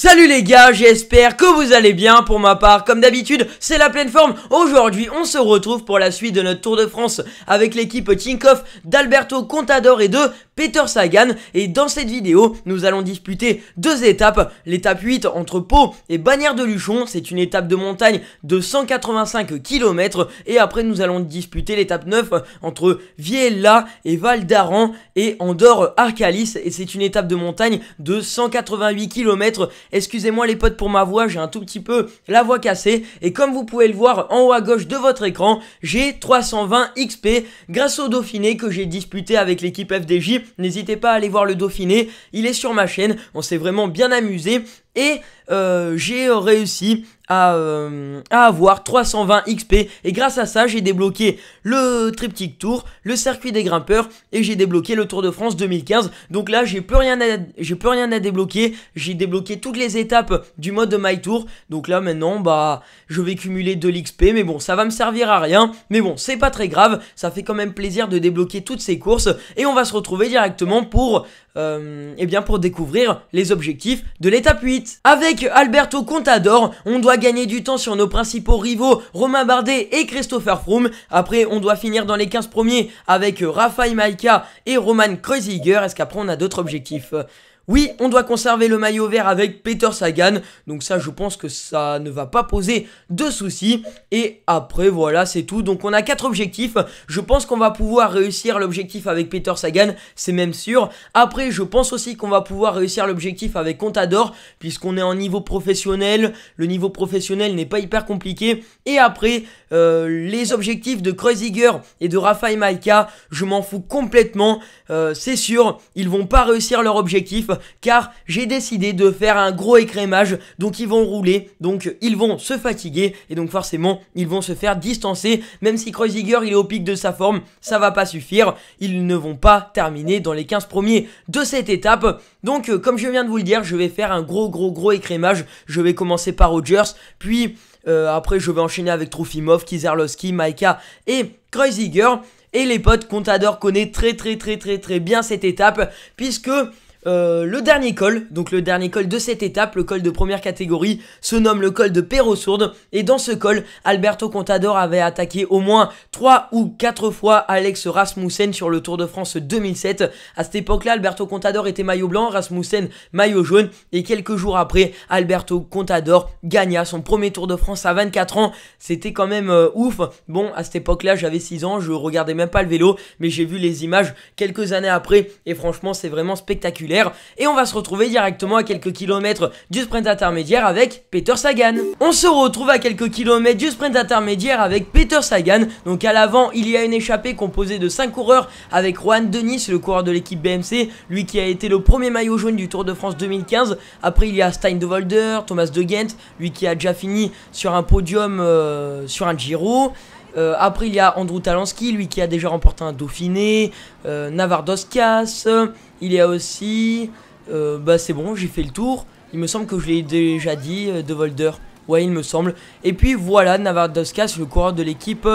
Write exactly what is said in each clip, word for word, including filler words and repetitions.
Salut les gars, j'espère que vous allez bien. Pour ma part, comme d'habitude, c'est la pleine forme. Aujourd'hui, on se retrouve pour la suite de notre Tour de France avec l'équipe Tinkoff d'Alberto Contador et de Peter Sagan. Et dans cette vidéo, nous allons disputer deux étapes. L'étape huit entre Pau et Bagnères de Luchon, c'est une étape de montagne de cent quatre-vingt-cinq kilomètres. Et après, nous allons disputer l'étape neuf entre Viella et Val d'Aran et Andorre-Arcalis. Et c'est une étape de montagne de cent quatre-vingt-huit kilomètres. Excusez-moi les potes pour ma voix, j'ai un tout petit peu la voix cassée. Et comme vous pouvez le voir en haut à gauche de votre écran, j'ai trois cent vingt X P grâce au Dauphiné que j'ai disputé avec l'équipe F D J. N'hésitez pas à aller voir le Dauphiné, il est sur ma chaîne, on s'est vraiment bien amusé. Et euh, j'ai réussi à, euh, à avoir trois cent vingt X P. Et grâce à ça, j'ai débloqué le Triptyque Tour, le circuit des grimpeurs. Et j'ai débloqué le Tour de France deux mille quinze. Donc là, j'ai plus rien à, j'ai plus rien à débloquer. J'ai débloqué toutes les étapes du mode de My Tour. Donc là, maintenant, bah, je vais cumuler de l'X P. Mais bon, ça va me servir à rien. Mais bon, c'est pas très grave. Ça fait quand même plaisir de débloquer toutes ces courses. Et on va se retrouver directement pour... Euh, eh bien pour découvrir les objectifs de l'étape huit. Avec Alberto Contador, on doit gagner du temps sur nos principaux rivaux Romain Bardet et Christopher Froome. Après, on doit finir dans les quinze premiers avec Rafał Majka et Roman Kreuziger. Est-ce qu'après on a d'autres objectifs ? Oui, on doit conserver le maillot vert avec Peter Sagan. Donc ça, je pense que ça ne va pas poser de soucis. Et après, voilà, c'est tout. Donc on a quatre objectifs. Je pense qu'on va pouvoir réussir l'objectif avec Peter Sagan. C'est même sûr. Après, je pense aussi qu'on va pouvoir réussir l'objectif avec Contador, puisqu'on est en niveau professionnel. Le niveau professionnel n'est pas hyper compliqué. Et après, euh, les objectifs de Kreuziger et de Rafał Majka, je m'en fous complètement. Euh, c'est sûr, ils vont pas réussir leur objectif. Car j'ai décidé de faire un gros écrémage. Donc ils vont rouler, donc ils vont se fatiguer. Et donc forcément ils vont se faire distancer. Même si Kreuziger il est au pic de sa forme, ça va pas suffire. Ils ne vont pas terminer dans les quinze premiers de cette étape. Donc euh, comme je viens de vous le dire, je vais faire un gros gros gros écrémage. Je vais commencer par Rogers, puis euh, après je vais enchaîner avec Trofimov, Kizerlowski, Majka et Kreuziger. Et les potes, Contador connaît très très très très très bien cette étape, puisque Euh, le dernier col, donc le dernier col de cette étape, le col de première catégorie, se nomme le col de Perros-Sourde. Et dans ce col, Alberto Contador avait attaqué au moins trois ou quatre fois Alex Rasmussen sur le Tour de France deux mille sept. À cette époque-là, Alberto Contador était maillot blanc, Rasmussen maillot jaune. Et quelques jours après, Alberto Contador gagna son premier Tour de France à vingt-quatre ans. C'était quand même euh, ouf. Bon, à cette époque-là, j'avais six ans, je regardais même pas le vélo, mais j'ai vu les images quelques années après. Et franchement, c'est vraiment spectaculaire. Et on va se retrouver directement à quelques kilomètres du sprint intermédiaire avec Peter Sagan. On se retrouve à quelques kilomètres du sprint intermédiaire avec Peter Sagan. Donc à l'avant, il y a une échappée composée de cinq coureurs avec Rohan Dennis, le coureur de l'équipe B M C, lui qui a été le premier maillot jaune du Tour de France deux mille quinze. Après, il y a Stein de Volder, Thomas de Gent, lui qui a déjà fini sur un podium euh, sur un Giro. Euh, après, il y a Andrew Talansky, lui qui a déjà remporté un Dauphiné, euh, Navardoskas. Il y a aussi... Euh, bah c'est bon, j'ai fait le tour. Il me semble que je l'ai déjà dit, euh, de Volder. Ouais, il me semble. Et puis voilà, Navardoskas, le coureur de l'équipe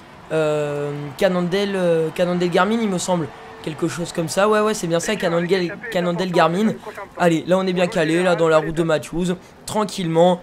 euh, Cannondale, euh, Cannondale Garmin, il me semble. Quelque chose comme ça. Ouais, ouais, c'est bien ça, Cannondale, Cannondale Garmin. Allez, là on est bien calé, là dans la route de Matthews. Tranquillement.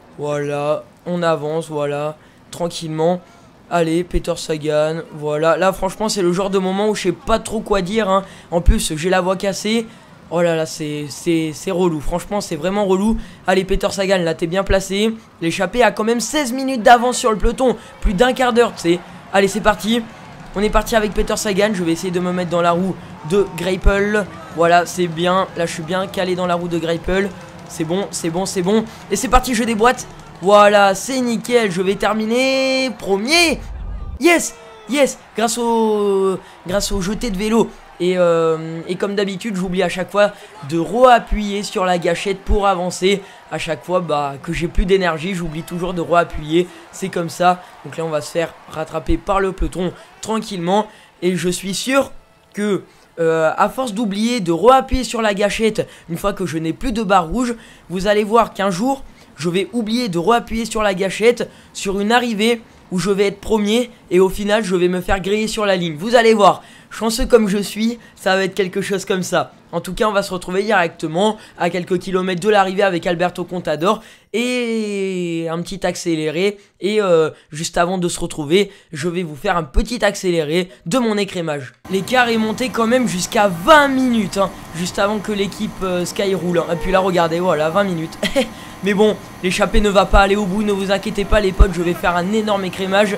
Voilà, on avance, voilà. Tranquillement. Allez, Peter Sagan, voilà. Là, franchement, c'est le genre de moment où je sais pas trop quoi dire, hein. En plus, j'ai la voix cassée. Oh là là, c'est relou. Franchement, c'est vraiment relou. Allez, Peter Sagan, là, t'es bien placé. L'échappée a quand même seize minutes d'avance sur le peloton. Plus d'un quart d'heure, tu sais. Allez, c'est parti. On est parti avec Peter Sagan. Je vais essayer de me mettre dans la roue de Greipel. Voilà, c'est bien. Là, je suis bien calé dans la roue de Greipel. C'est bon, c'est bon, c'est bon. Et c'est parti, je déboîte. Voilà, c'est nickel, je vais terminer premier. Yes, yes, grâce au grâce au jeté de vélo. Et, euh, et comme d'habitude, j'oublie à chaque fois de re-appuyer sur la gâchette pour avancer. À chaque fois bah, que j'ai plus d'énergie, j'oublie toujours de re-appuyer. C'est comme ça. Donc là, on va se faire rattraper par le peloton tranquillement. Et je suis sûr que... Euh, à force d'oublier de re-appuyer sur la gâchette une fois que je n'ai plus de barre rouge, vous allez voir qu'un jour je vais oublier de re-appuyer sur la gâchette sur une arrivée où je vais être premier et au final je vais me faire griller sur la ligne. Vous allez voir, chanceux comme je suis, ça va être quelque chose comme ça. En tout cas, on va se retrouver directement à quelques kilomètres de l'arrivée avec Alberto Contador et un petit accéléré. Et euh, juste avant de se retrouver, je vais vous faire un petit accéléré de mon écrémage. L'écart est monté quand même jusqu'à vingt minutes, hein, juste avant que l'équipe euh, Sky roule. Hein. Et puis là, regardez, voilà, vingt minutes. Mais bon, l'échappée ne va pas aller au bout, ne vous inquiétez pas les potes, je vais faire un énorme écrémage.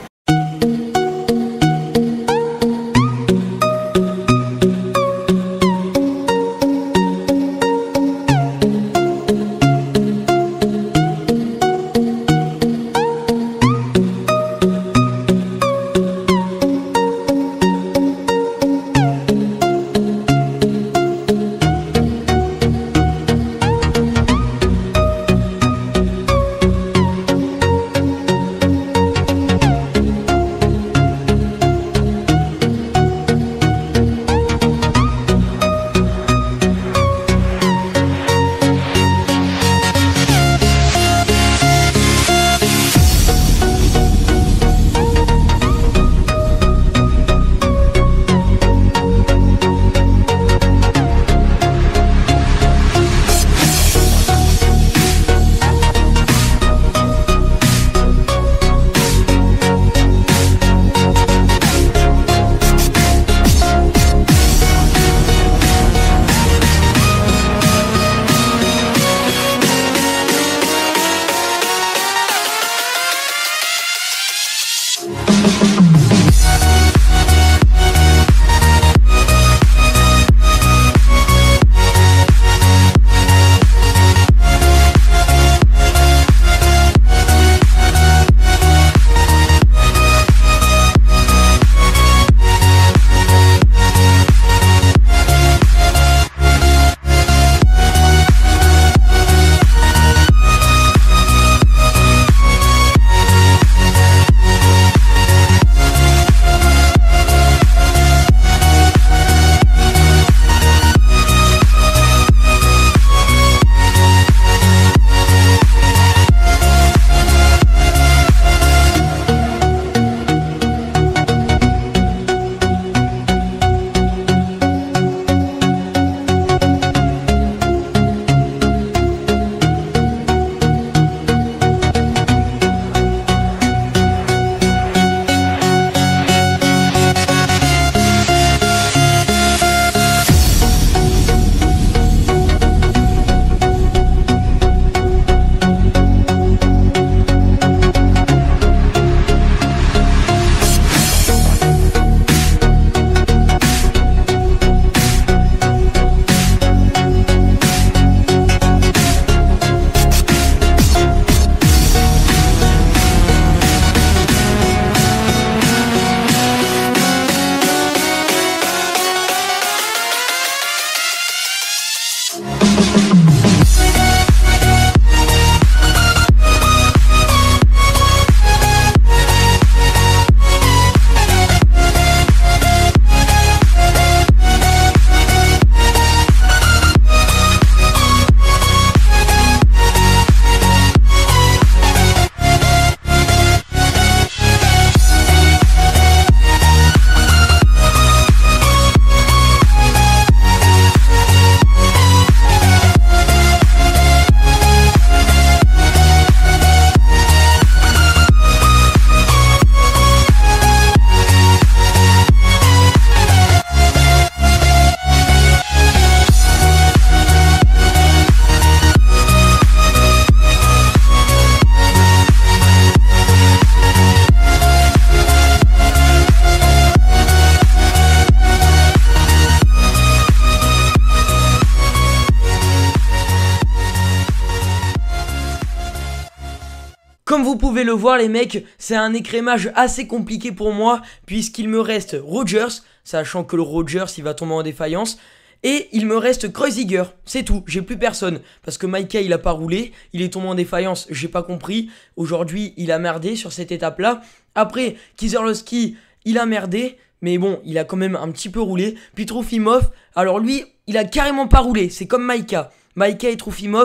Comme vous pouvez le voir les mecs, c'est un écrémage assez compliqué pour moi puisqu'il me reste Rogers, sachant que le Rogers il va tomber en défaillance, et il me reste Kreuziger, c'est tout, j'ai plus personne, parce que Maika il a pas roulé, il est tombé en défaillance, j'ai pas compris, aujourd'hui il a merdé sur cette étape là, après Kieserlowski il a merdé, mais bon il a quand même un petit peu roulé, puis Trofimov, alors lui il a carrément pas roulé, c'est comme Maika, Maika et Trofimov,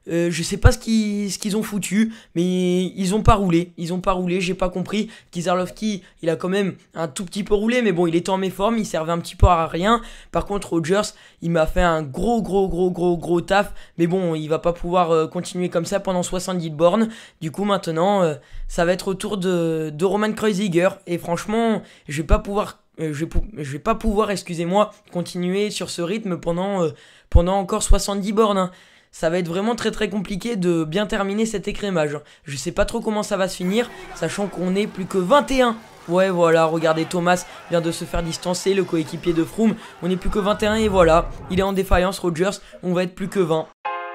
Euh, je sais pas ce qu'ils ce qu'ils ont foutu, mais ils ont pas roulé. Ils ont pas roulé, j'ai pas compris. Kizarlovski, il a quand même un tout petit peu roulé, mais bon, il était en méforme, il servait un petit peu à rien. Par contre, Rogers, il m'a fait un gros, gros, gros, gros, gros taf. Mais bon, il va pas pouvoir euh, continuer comme ça pendant soixante-dix bornes. Du coup, maintenant, euh, ça va être au tour de, de Roman Kreuziger. Et franchement, je vais pas pouvoir... Euh, je, vais je vais pas pouvoir, excusez-moi, continuer sur ce rythme pendant, euh, pendant encore soixante-dix bornes. Hein. Ça va être vraiment très très compliqué de bien terminer cet écrémage. Je sais pas trop comment ça va se finir, sachant qu'on est plus que vingt et un. Ouais, voilà, regardez, Thomas vient de se faire distancer, le coéquipier de Froome. On est plus que vingt et un et voilà, il est en défaillance, Rogers, on va être plus que vingt.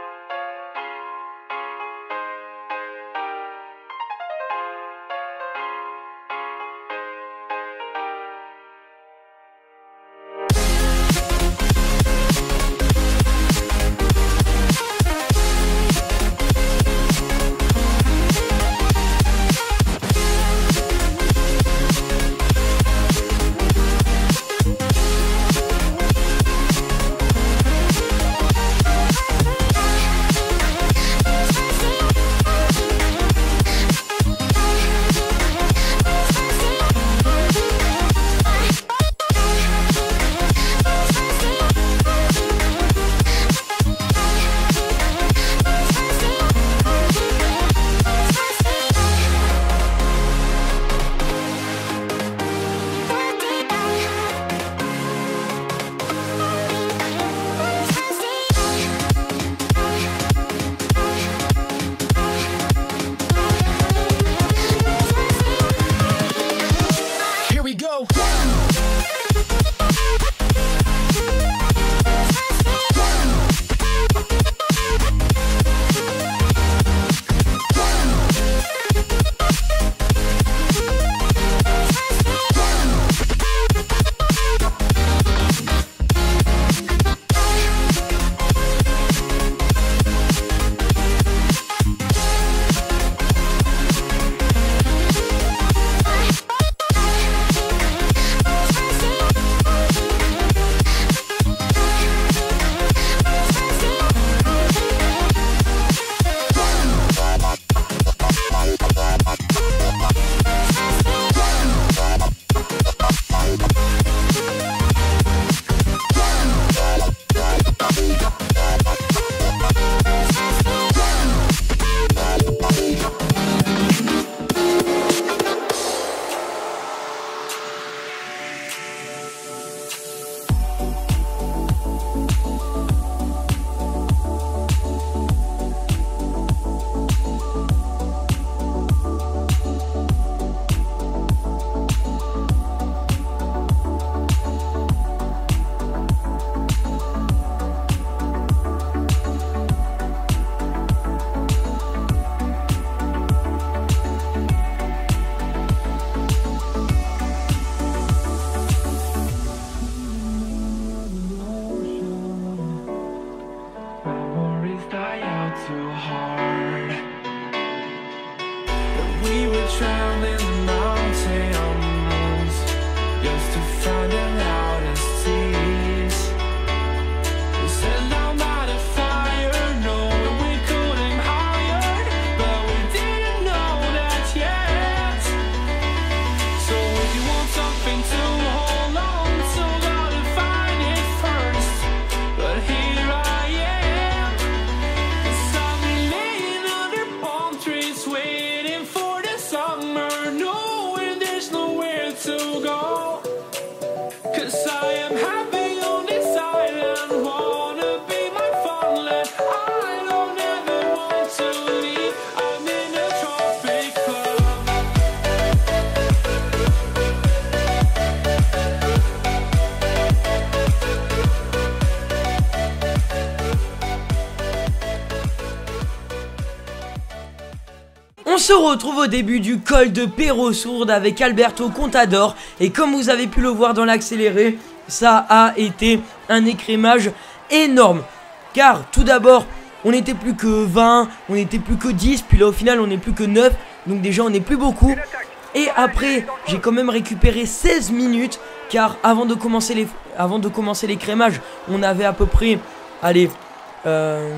On se retrouve au début du col de Perros-Sourde avec Alberto Contador. Et comme vous avez pu le voir dans l'accéléré, ça a été un écrémage énorme. Car tout d'abord, on n'était plus que vingt, on n'était plus que dix, puis là au final on n'est plus que neuf. Donc déjà on n'est plus beaucoup. Et après, j'ai quand même récupéré seize minutes. Car avant de commencer les, avant de commencer l'écrémage, on avait à peu près, allez, euh,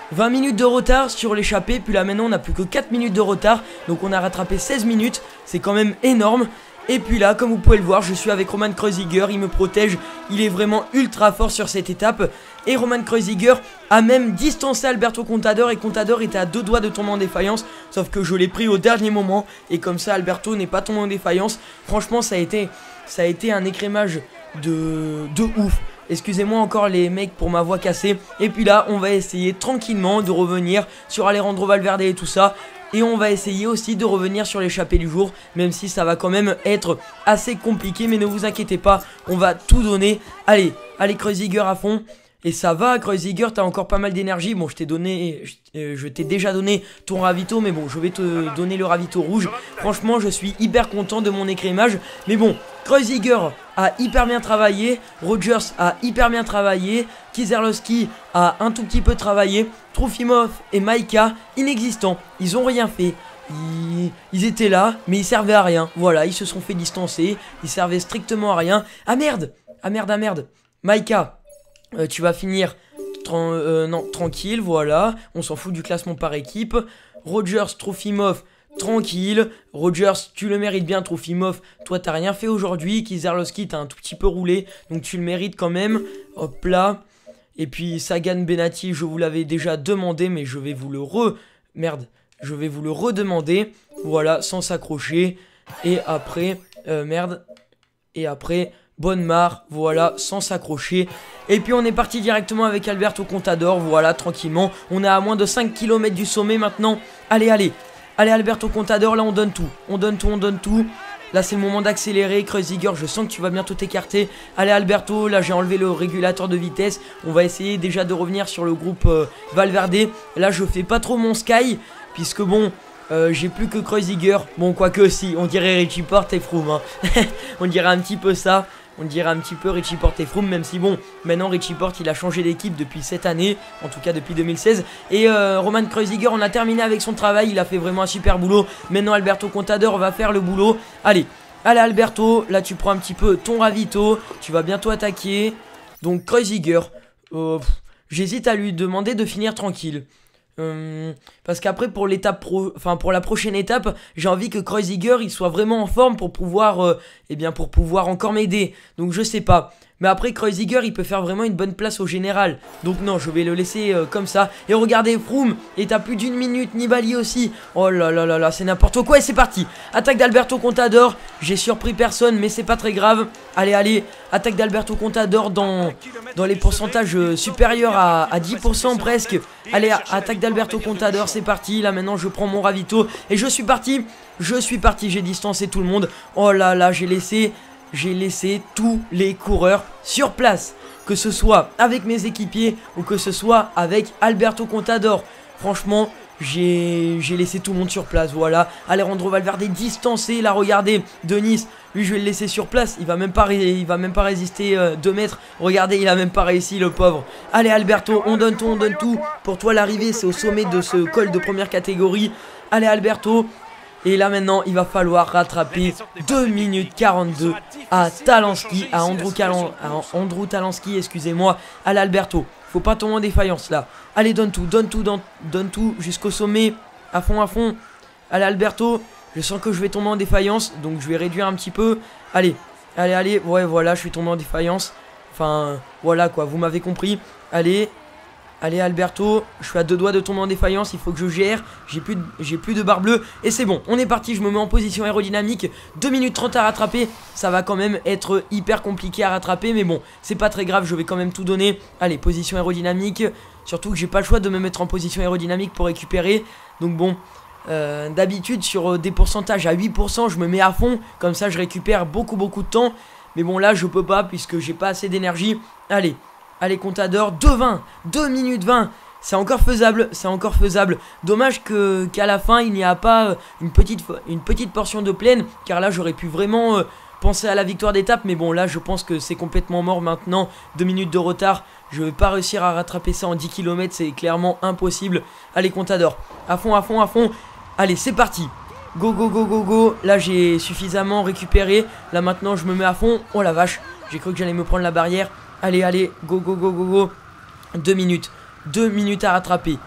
vingt minutes de retard sur l'échappée. Puis là maintenant on n'a plus que quatre minutes de retard. Donc on a rattrapé seize minutes. C'est quand même énorme. Et puis là, comme vous pouvez le voir, je suis avec Roman Kreuziger, il me protège, il est vraiment ultra fort sur cette étape. Et Roman Kreuziger a même distancé Alberto Contador, et Contador était à deux doigts de tomber en défaillance, sauf que je l'ai pris au dernier moment, et comme ça Alberto n'est pas tombé en défaillance. Franchement, ça a été, ça a été un écrémage de, de ouf. Excusez-moi encore les mecs pour ma voix cassée. Et puis là, on va essayer tranquillement de revenir sur Alejandro Valverde et tout ça. Et on va essayer aussi de revenir sur l'échappée du jour, même si ça va quand même être assez compliqué. Mais ne vous inquiétez pas, on va tout donner. Allez, allez Kreuziger à fond. Et ça va, Kreuziger, t'as encore pas mal d'énergie. Bon, je t'ai donné, je, je t'ai déjà donné ton ravito, mais bon, je vais te donner le ravito rouge. Franchement, je suis hyper content de mon écrémage. Mais bon, Kreuziger a hyper bien travaillé, Rogers a hyper bien travaillé, Kizerlowski a un tout petit peu travaillé, Trofimov et Maika, inexistants, ils ont rien fait. Ils, ils étaient là, mais ils servaient à rien. Voilà, ils se sont fait distancer, ils servaient strictement à rien. Ah merde, ah merde, ah merde, Maika. Euh, tu vas finir tran euh, non, tranquille, voilà. On s'en fout du classement par équipe. Rogers, Trofimov, tranquille. Rogers, tu le mérites bien, Trofimov. Toi, t'as rien fait aujourd'hui. Kizerlowski, t'as un tout petit peu roulé. Donc, tu le mérites quand même. Hop là. Et puis, Sagan Benati, je vous l'avais déjà demandé, mais je vais vous le re... Merde. Je vais vous le redemander. Voilà, sans s'accrocher. Et après... Euh, merde. Et après... Bonnemar, voilà, sans s'accrocher. Et puis on est parti directement avec Alberto Contador, voilà, tranquillement. On est à moins de cinq kilomètres du sommet maintenant. Allez, allez, allez Alberto Contador, là on donne tout. On donne tout, on donne tout. Là c'est le moment d'accélérer, Kreuziger, je sens que tu vas bientôt t'écarter. Allez Alberto, là j'ai enlevé le régulateur de vitesse. On va essayer déjà de revenir sur le groupe euh, Valverde. Là je fais pas trop mon sky, puisque bon... Euh, j'ai plus que Kreuziger. Bon, quoique si, on dirait Richie Porte et Froome hein. On dirait un petit peu ça. On dirait un petit peu Richie Porte et Froome. Même si bon, maintenant Richie Porte il a changé d'équipe depuis cette année. En tout cas depuis deux mille seize. Et euh, Roman Kreuziger, on a terminé avec son travail. Il a fait vraiment un super boulot. Maintenant Alberto Contador va faire le boulot. Allez, allez Alberto, là tu prends un petit peu ton ravito. Tu vas bientôt attaquer. Donc Kreuziger, euh, j'hésite à lui demander de finir tranquille. Euh, parce qu'après pour l'étape pro, enfin pour la prochaine étape, j'ai envie que Kreuziger il soit vraiment en forme pour pouvoir, euh, eh bien pour pouvoir encore m'aider. Donc je sais pas. Mais après Kreuziger il peut faire vraiment une bonne place au général. Donc non, je vais le laisser euh, comme ça. Et regardez Froome est à plus d'une minute, Nibali aussi. Oh là là là là, c'est n'importe quoi. Et c'est parti. Attaque d'Alberto Contador. J'ai surpris personne mais c'est pas très grave. Allez allez, attaque d'Alberto Contador dans, dans les pourcentages euh, supérieurs à, à dix pour cent presque. Allez, attaque d'Alberto Contador, c'est parti. Là maintenant je prends mon ravito. Et je suis parti. Je suis parti, j'ai distancé tout le monde. Oh là là, j'ai laissé... J'ai laissé tous les coureurs sur place, que ce soit avec mes équipiers ou que ce soit avec Alberto Contador. Franchement, j'ai laissé tout le monde sur place, voilà. Alejandro Valverde distancé, là regardez, Denis, lui je vais le laisser sur place. Il va même pas, il va même pas résister euh, deux mètres. Regardez, il a même pas réussi le pauvre. Allez Alberto, on donne tout, on donne tout. Pour toi l'arrivée c'est au sommet de ce col de première catégorie. Allez Alberto. Et là maintenant il va falloir rattraper deux minutes quarante-deux à Talansky, à Andrew, Calan, à Andrew Talansky, excusez-moi, à l'Alberto. Faut pas tomber en défaillance là. Allez donne tout, donne tout, donne, donne tout jusqu'au sommet, à fond, à fond. Allez Alberto, je sens que je vais tomber en défaillance, donc je vais réduire un petit peu. Allez, allez, allez, ouais voilà, je suis tombé en défaillance. Enfin, voilà quoi, vous m'avez compris. Allez. Allez Alberto, je suis à deux doigts de tomber en défaillance, il faut que je gère, j'ai plus, de, j'ai plus de barre bleue. Et c'est bon, on est parti, je me mets en position aérodynamique. Deux minutes trente à rattraper, ça va quand même être hyper compliqué à rattraper. Mais bon, c'est pas très grave, je vais quand même tout donner. Allez, position aérodynamique, surtout que j'ai pas le choix de me mettre en position aérodynamique pour récupérer. Donc bon, euh, d'habitude sur euh, des pourcentages à huit pour cent, je me mets à fond. Comme ça je récupère beaucoup beaucoup de temps. Mais bon là je peux pas puisque j'ai pas assez d'énergie. Allez. Allez Contador, deux vingt, deux minutes vingt. C'est encore faisable, c'est encore faisable. Dommage que qu'à la fin il n'y a pas une petite, une petite portion de plaine. Car là j'aurais pu vraiment euh, penser à la victoire d'étape. Mais bon là je pense que c'est complètement mort maintenant. deux minutes de retard, je vais pas réussir à rattraper ça en dix kilomètres. C'est clairement impossible. Allez Contador, à fond, à fond, à fond. Allez c'est parti. Go go go go go. Là j'ai suffisamment récupéré. Là maintenant je me mets à fond. Oh la vache, j'ai cru que j'allais me prendre la barrière. Allez, allez, go, go, go, go, go. Deux minutes. Deux minutes à rattraper.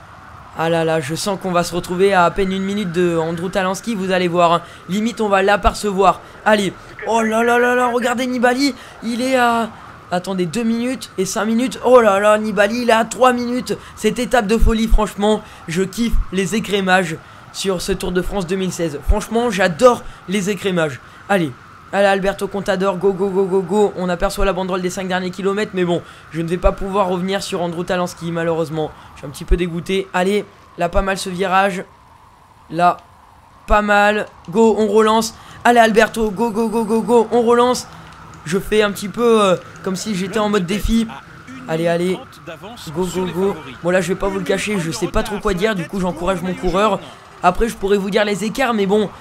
Ah là là, je sens qu'on va se retrouver à à peine une minute de Andrew Talansky, vous allez voir, hein. Limite on va l'apercevoir. Allez, oh là là là là, regardez Nibali, il est à... Attendez, deux minutes et cinq minutes. Oh là là, Nibali, il est à trois minutes. Cette étape de folie, franchement, je kiffe les écrémages sur ce Tour de France deux mille seize. Franchement, j'adore les écrémages. Allez, allez Alberto Contador, go go go go go. On aperçoit la banderole des cinq derniers kilomètres, mais bon, je ne vais pas pouvoir revenir sur Andrew Talansky, malheureusement. Je suis un petit peu dégoûté. Allez, là, pas mal ce virage. Là, pas mal. Go, on relance. Allez Alberto, go go go go go, on relance. Je fais un petit peu euh, comme si j'étais en mode défi. Allez, allez. Go, go, go. Bon, là, je vais pas vous le cacher. Je sais pas trop quoi dire. Du coup, j'encourage mon coureur. Après, je pourrais vous dire les écarts. Mais bon,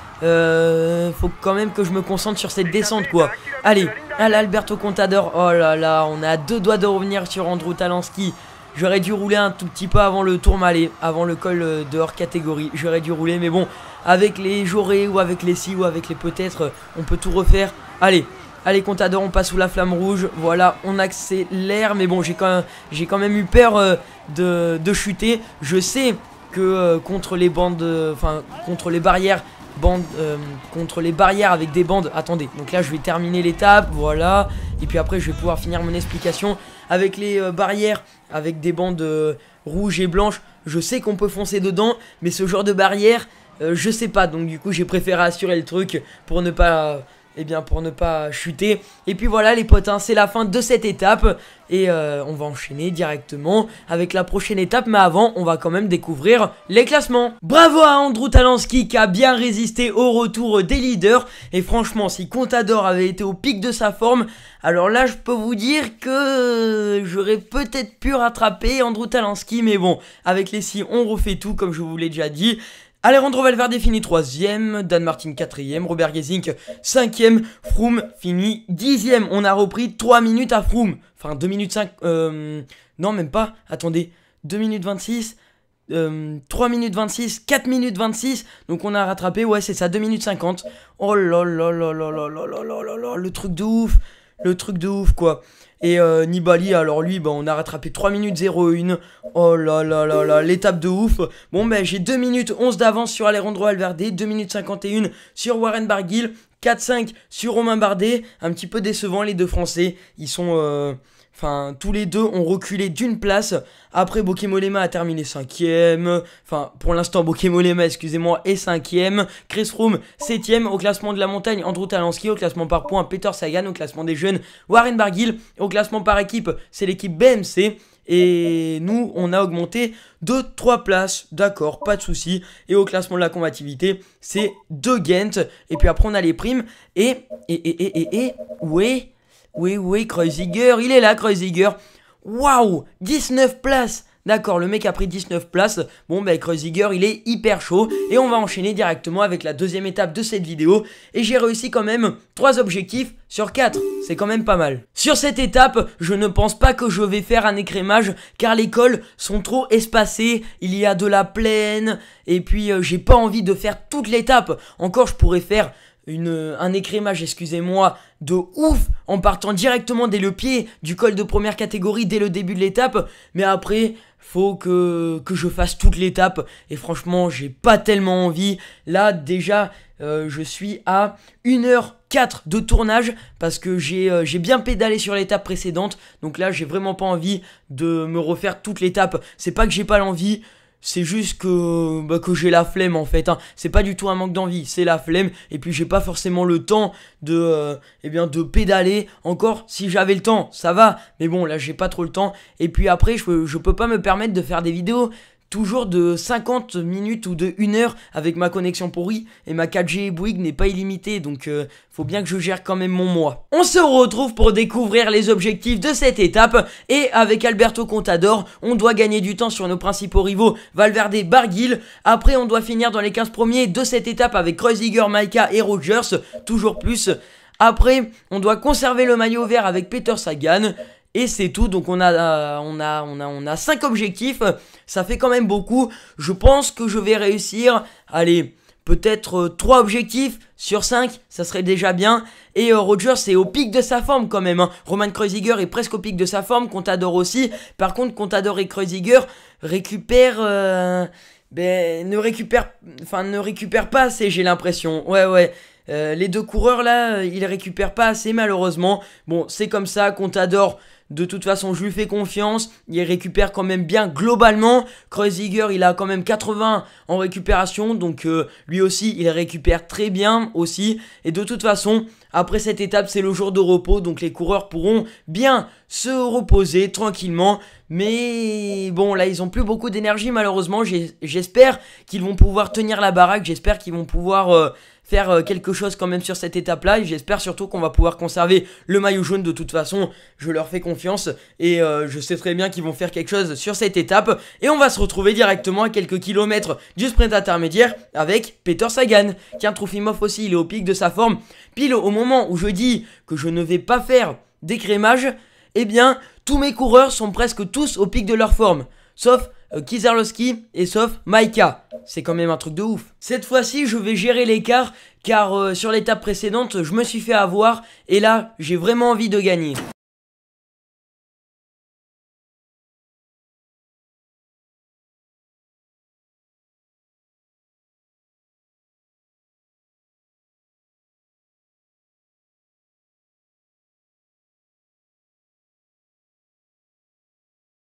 euh, faut quand même que je me concentre sur cette descente, quoi. Allez, allez, Alberto Contador. Oh là là, on a deux doigts de revenir sur Andrew Talansky. J'aurais dû rouler un tout petit peu avant le Tourmalet, avant le col de hors catégorie. J'aurais dû rouler. Mais bon, avec les j'aurais ou avec les si ou avec les peut-être, on peut tout refaire. Allez. Allez Contador, on passe sous la flamme rouge. Voilà, on accélère. Mais bon, j'ai quand même, j'ai quand même eu peur euh, de, de chuter. Je sais que euh, contre les bandes, enfin euh, contre les barrières, bandes, euh, contre les barrières avec des bandes. Attendez, donc là je vais terminer l'étape. Voilà, et puis après je vais pouvoir finir mon explication avec les euh, barrières, avec des bandes euh, rouges et blanches. Je sais qu'on peut foncer dedans, mais ce genre de barrière, euh, je sais pas. Donc du coup, j'ai préféré assurer le truc pour ne pas. Euh, Eh bien pour ne pas chuter. Et puis voilà les potes, hein, c'est la fin de cette étape. Et euh, on va enchaîner directement avec la prochaine étape. Mais avant, on va quand même découvrir les classements. Bravo à Andrew Talansky qui a bien résisté au retour des leaders. Et franchement, si Contador avait été au pic de sa forme, alors là je peux vous dire que j'aurais peut-être pu rattraper Andrew Talansky. Mais bon, avec les si on refait tout comme je vous l'ai déjà dit. Alejandro Valverde finit troisième, Dan Martin quatrième, Robert Gesink cinquième, Froome finit dixième. On a repris trois minutes à Froome. Enfin deux minutes cinq, euh, non même pas, attendez, deux minutes vingt-six, euh, trois minutes vingt-six, quatre minutes vingt-six. Donc on a rattrapé, ouais c'est ça, deux minutes cinquante. Oh là là là là là là là là là là, le truc de ouf, le truc de ouf quoi. Et euh, Nibali, alors lui, bah, on a rattrapé trois minutes zéro un. Oh là là là là, l'étape de ouf. Bon, ben bah, j'ai deux minutes onze d'avance sur Alejandro Valverde, deux minutes cinquante et un sur Warren Barguil, quatre cinq sur Romain Bardet. Un petit peu décevant, les deux Français. Ils sont... Euh... Enfin, tous les deux ont reculé d'une place. Après, Bokemolema a terminé cinquième. Enfin, pour l'instant, Bokemolema, excusez-moi, est cinquième. Chris Froome, septième. Au classement de la montagne, Andrew Talansky. Au classement par points, Peter Sagan. Au classement des jeunes, Warren Barguil. Au classement par équipe, c'est l'équipe B M C. Et nous, on a augmenté de trois places. D'accord, pas de souci. Et au classement de la combativité, c'est De Gent. Et puis après, on a les primes. Et, et, et, et, et, et, ouais. Oui, oui, Kreuziger, il est là, Kreuziger. Waouh, dix-neuf places. D'accord, le mec a pris dix-neuf places. Bon, ben, Kreuziger, il est hyper chaud. Et on va enchaîner directement avec la deuxième étape de cette vidéo. Et j'ai réussi quand même trois objectifs sur quatre. C'est quand même pas mal. Sur cette étape, je ne pense pas que je vais faire un écrémage, car les cols sont trop espacés. Il y a de la plaine. Et puis, euh, j'ai pas envie de faire toute l'étape. Encore, je pourrais faire... Une, un écrémage, excusez-moi, de ouf en partant directement dès le pied du col de première catégorie dès le début de l'étape. Mais après, faut que, que je fasse toute l'étape. Et franchement, j'ai pas tellement envie. Là, déjà, euh, je suis à une heure quatre de tournage parce que j'ai euh, j'ai bien pédalé sur l'étape précédente. Donc là, j'ai vraiment pas envie de me refaire toute l'étape. C'est pas que j'ai pas l'envie. C'est juste que, bah, que j'ai la flemme en fait, hein. C'est pas du tout un manque d'envie, c'est la flemme. Et puis j'ai pas forcément le temps de, euh, eh bien, de pédaler. Encore, si j'avais le temps, ça va. Mais bon, là j'ai pas trop le temps. Et puis après, je, je peux pas me permettre de faire des vidéos toujours de cinquante minutes ou de une heure avec ma connexion pourrie. Et ma quatre G Bouygues n'est pas illimitée, donc euh, faut bien que je gère quand même mon mois. On se retrouve pour découvrir les objectifs de cette étape. Et avec Alberto Contador, on doit gagner du temps sur nos principaux rivaux Valverde, Barguil. Après, on doit finir dans les quinze premiers de cette étape avec Kreuziger, Maika et Rogers. Toujours plus. Après, on doit conserver le maillot vert avec Peter Sagan. Et c'est tout, donc on a, euh, on a, on a, on a cinq objectifs, ça fait quand même beaucoup. Je pense que je vais réussir, allez, peut-être euh, trois objectifs sur cinq, ça serait déjà bien. Et euh, Rogers est au pic de sa forme quand même, hein. Roman Kreuziger est presque au pic de sa forme, Contador aussi. Par contre, Contador et Kreuziger récupèrent... Euh, ben, ne récupèrent... Enfin, ne récupèrent pas assez, j'ai l'impression. Ouais, ouais. Euh, les deux coureurs là, ils récupèrent pas assez malheureusement. Bon, c'est comme ça, Contador, de toute façon je lui fais confiance. Il récupère quand même bien globalement. Kreuziger, il a quand même quatre-vingts en récupération. Donc euh, lui aussi, il récupère très bien aussi. Et de toute façon, après cette étape, c'est le jour de repos. Donc les coureurs pourront bien se reposer tranquillement. Mais bon, là, ils ont plus beaucoup d'énergie malheureusement. J'espère qu'ils vont pouvoir tenir la baraque. J'espère qu'ils vont pouvoir... Euh, faire euh, quelque chose quand même sur cette étape là, et j'espère surtout qu'on va pouvoir conserver le maillot jaune. De toute façon, je leur fais confiance et euh, je sais très bien qu'ils vont faire quelque chose sur cette étape, et on va se retrouver directement à quelques kilomètres du sprint intermédiaire avec Peter Sagan. Tiens, Trofimov aussi, il est au pic de sa forme, pile au moment où je dis que je ne vais pas faire d'écrémage. Eh bien, tous mes coureurs sont presque tous au pic de leur forme, sauf euh, Kizerlowski et sauf Maika. C'est quand même un truc de ouf. Cette fois-ci, je vais gérer l'écart, car euh, sur l'étape précédente, je me suis fait avoir, et là, j'ai vraiment envie de gagner.